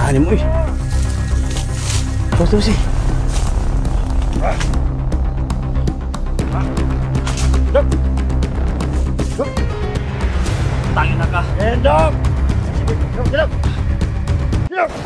Sahanin mo eh. Terus sih. Tangin na ka. End up. Get up. Get up.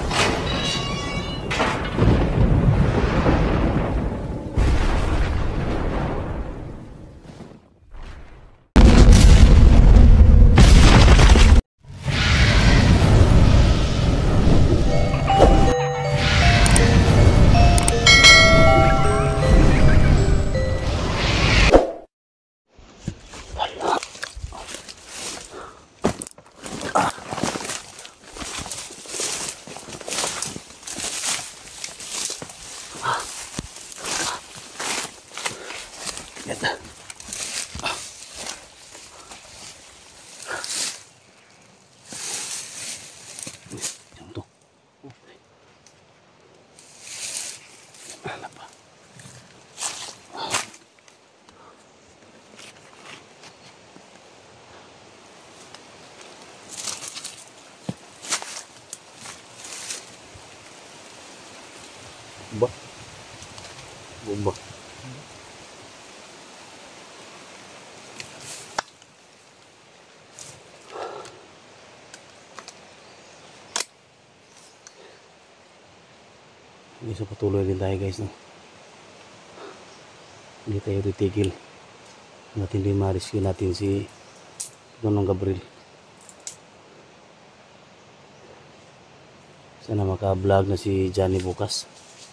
Bomba. Hindi, so patuloy din tayo guys, no? Hindi tayo titigil natin din ma-rescue natin si Nonong Gabriel. Sana maka-vlog na si Johnny bukas.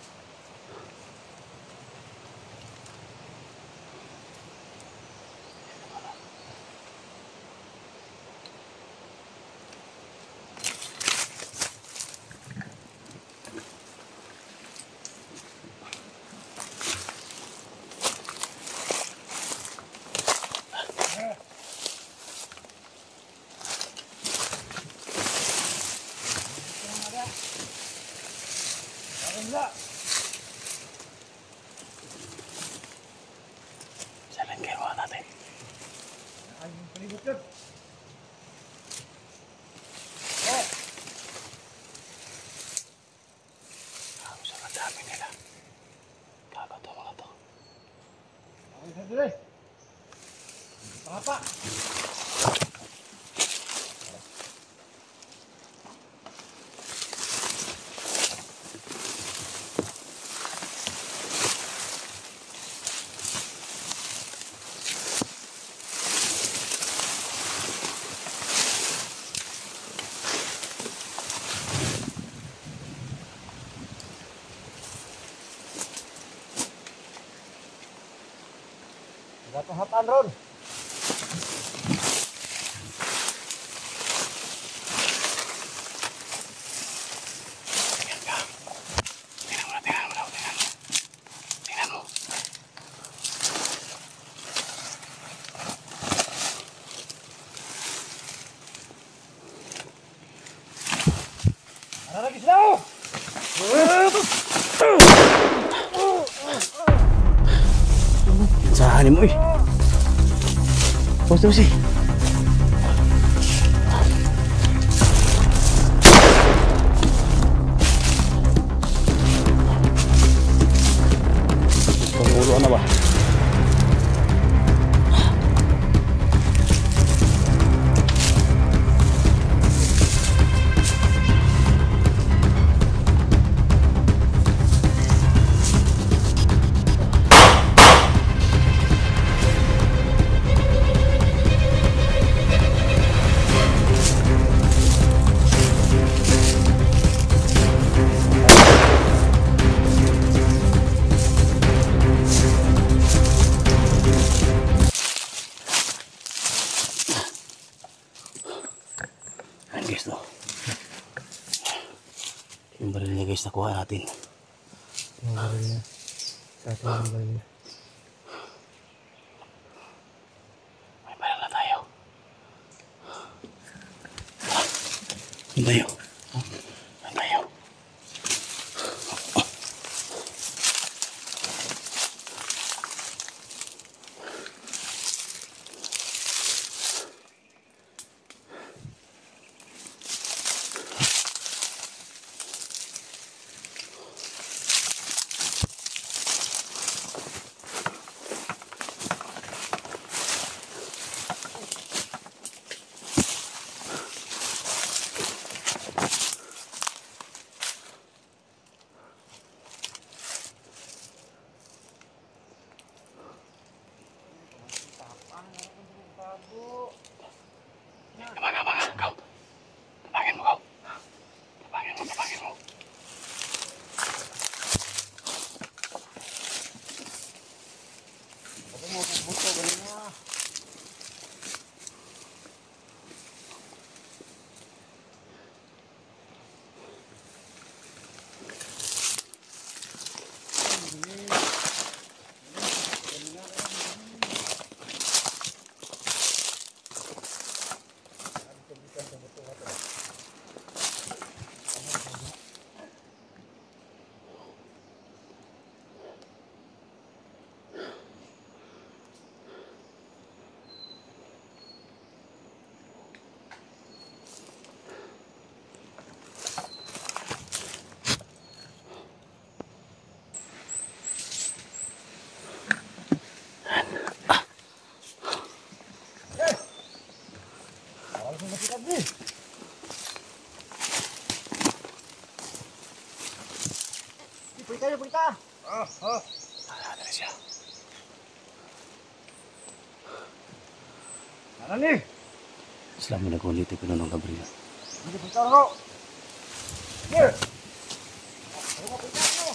Jalan ke ruang natin. Ayun, palibot yun. Sarap dami nila. Bago to mga to. Ayun, sa dili. Papa. Hatan ron. Tingnan mo. Ada lagi sila. Sahanin mo eh. Terus sih. Penguluan apa? Guys, no? Yung baril niya guys, nakuha natin. Yung baril niya. Sa atin yung baril niya. May baril na tayo. Yung tayo. Yung tayo. Mga, kau. Tabangin mo, kau. Tabangin mo. Ako mo, buto, ganun na. Pulita. Ada siya. Ano ni? Islam na kulit ito nung Gabriel. Hindi pulita ako. Here. Ano mo pulita mo?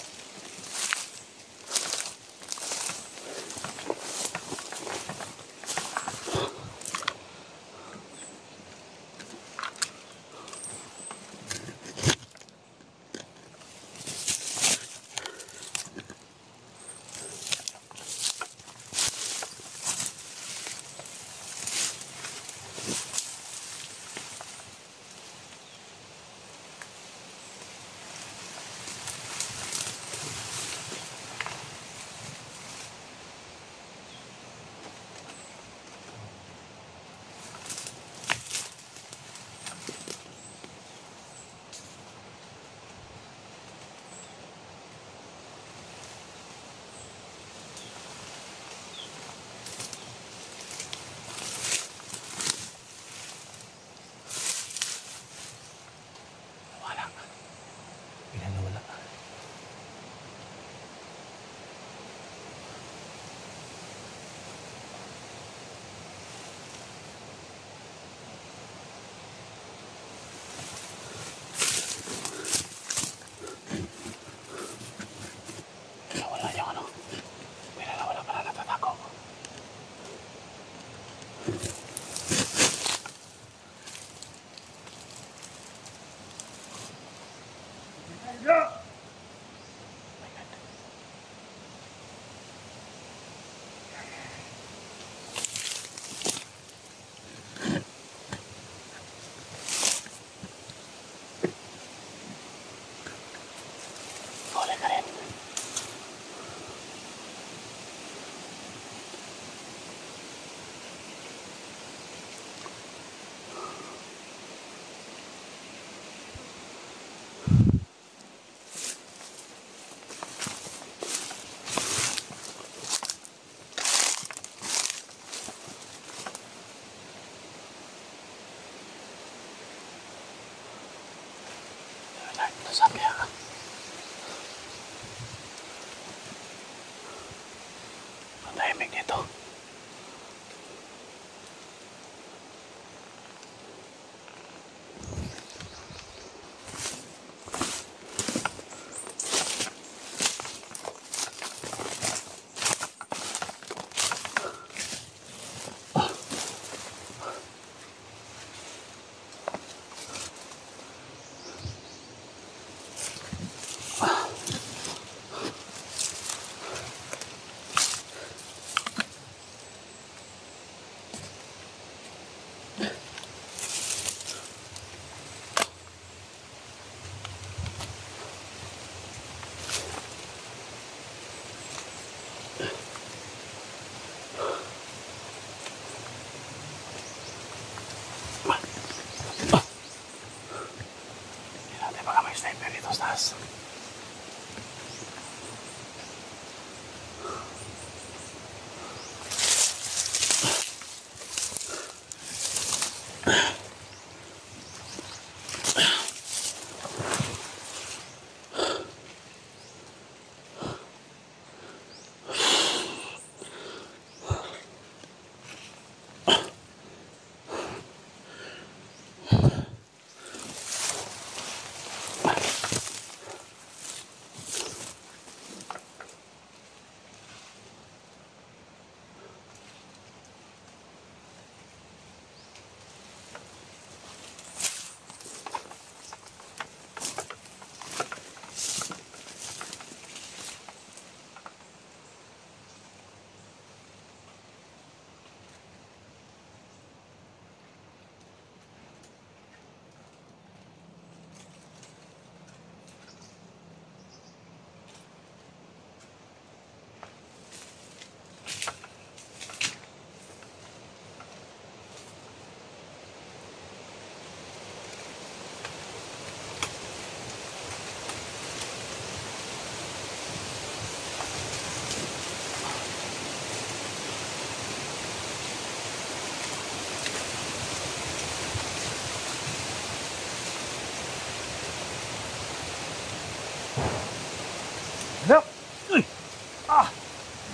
Nawala. Nawala yung ano. May nawala pala, natatago. Boleh ka rin. Ito sabi ka. Matahimik dito.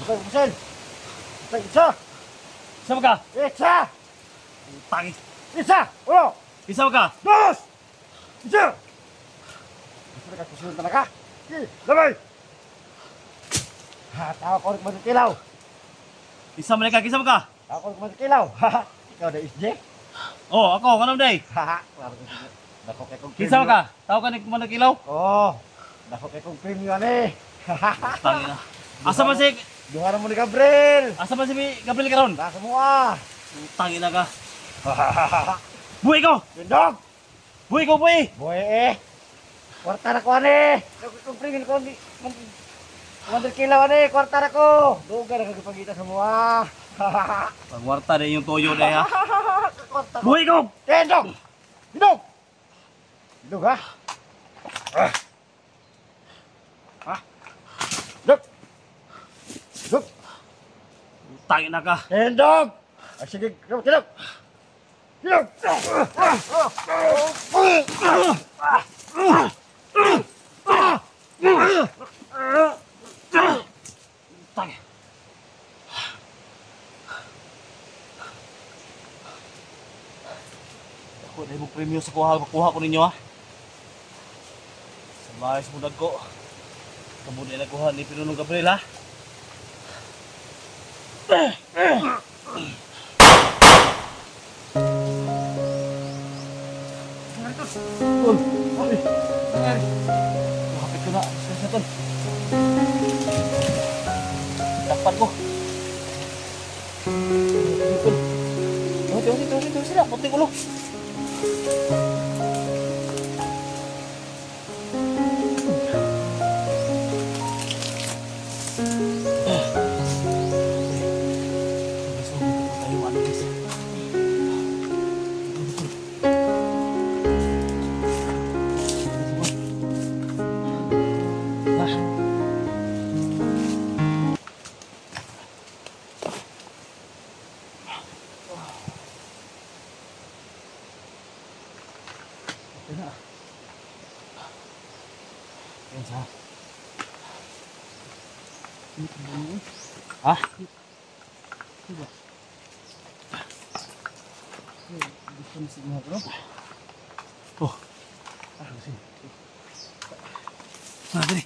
Patay, Marcel. Patay, isa. Isa ka? Isa. Tangis. Isa. Uno. Isa ka? Dos. Isa. Gusto ka kusunod talaga? Sige, labay. Ha, tao ko rin matikilaw. Isa man ka, kisa ka? Tao ko rin matikilaw. Ha, ikaw na SJ? Oh, ako, kanam day. Ha, klaro ko sige. Dako kay kong Kisa ka? Tao ka ni manakilaw? Oo. Dako kay kong premium eh. Tangina. Asa man si Duha na mo ni Gabriel. Asa man si Gabriel karon? Nasa mo ah. Tangina ka. Buhay ko. Yundog. Buhay ko, buhay. Boy eh. Kwarta na ko ane. Dako kong premium ko ni. Mandal kilaw ane, kwarta na ko. Duga na kagipagita sa mo ah. Pagwarta na yung toyo na ya. Kwarta ko. Buhay ko. Yundog. Yundog. Yundog ha. Yundog. Yundog. Tangina ka. Yundog. Ah, sige, yundog. Yundog. Tang. Ako na yung premyo sa kuha ko ninyo ha. Sa bahay sa budag ko. Kamu na nakuha ni Pinunong Gabriel ha. Tol, ay, nangyari. Kapit ko na, stress na tol. Dapat ko. Tol. Tunggu sila, puting ulo. Ah? Oh. Ah, dali.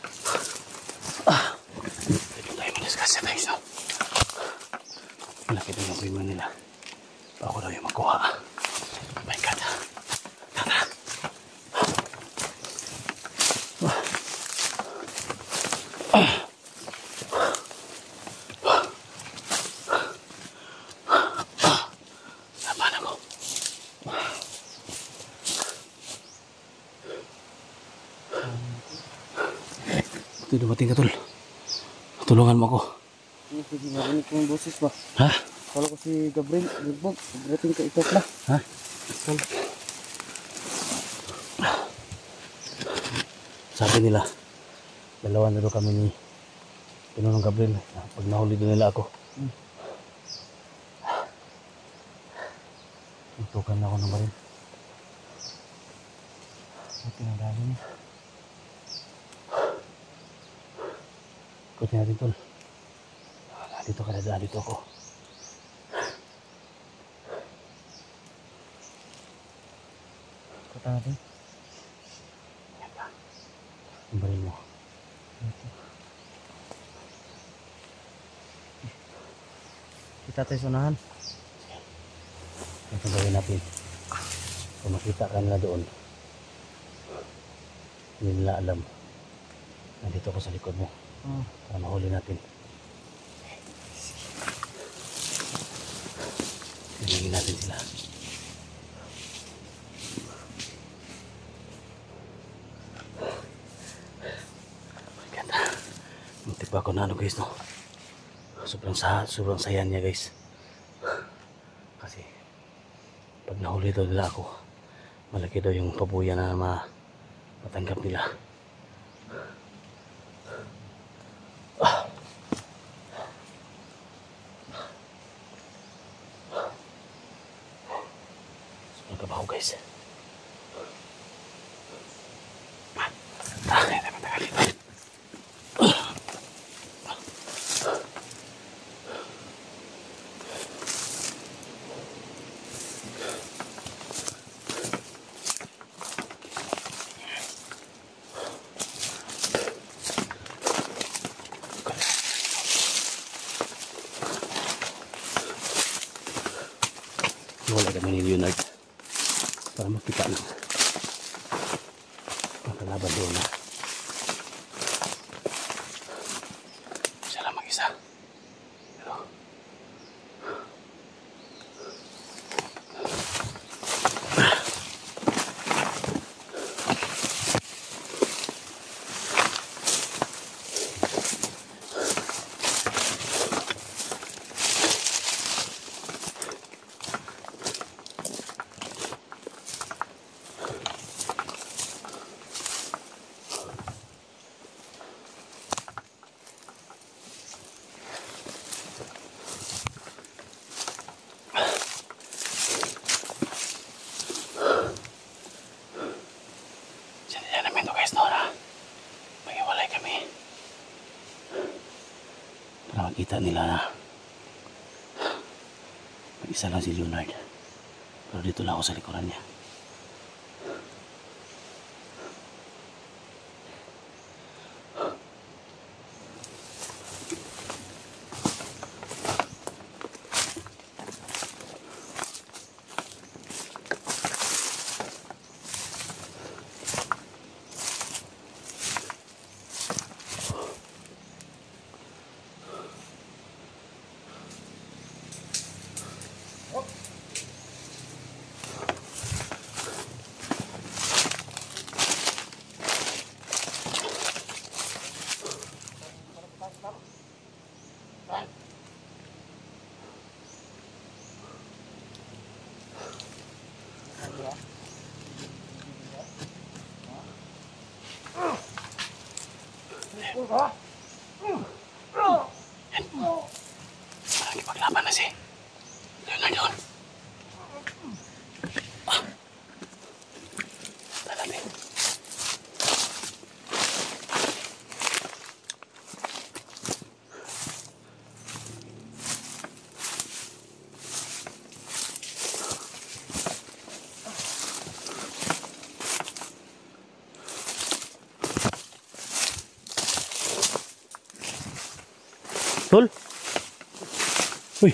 Dito tayo mag-discuss tayo sa malaki daw yung agreement nila. Ako daw yung magkuha. Oh my God. Tara. Laban ako. Ito, dumating ka, tol. Tulungan mo ako. Sige, narinig ko yung boses ba? Ha? Kala ko si Gabriel, Gabriel, Gabriel ka ito pala. Ha? Sabi nila, dalawa na daw kami ni Pinunong Gabriel. Pag nahuli doon nila ako. Tutukan ako ng baril. Buti na dali niya. Ikutin natin, tol. Dito ka na, dito ako. Kata natin. Yan ba? Ang baril mo. Kita tayo sunahan. Ito gawin natin. Kung makita ka nila doon, hindi nila alam. Nandito ako sa likod mo. Para mahuli natin. Silingin natin sila. Maganda. Muntik pa ako na ano guys, no? Sobrang saya niya guys. Kasi pag nahuli daw nila ako, malaki daw yung pabuya na matanggap nila. Sobrang kabaho guys. Hindi naman tagal dito. Wala kami ni Leonard para makita ng makalaban doon na siya lang mag-isa. Pero sinadya namin ito guys noon ha. Maghiwalay kami para makita nila na mag-isa lang si Leonard. Pero dito lang ako sa likuran niya. Nakikipaglaban na si Leonard doon. Talating. Tol? Uy.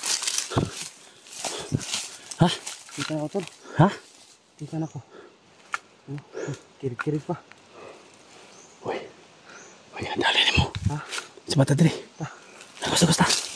Ha? Kita na ako, tol. Ha? Kita na ako. Kirig-kirig pa. Uy. Uy, nadali mo. Ha? Si Mata diri. Gusto.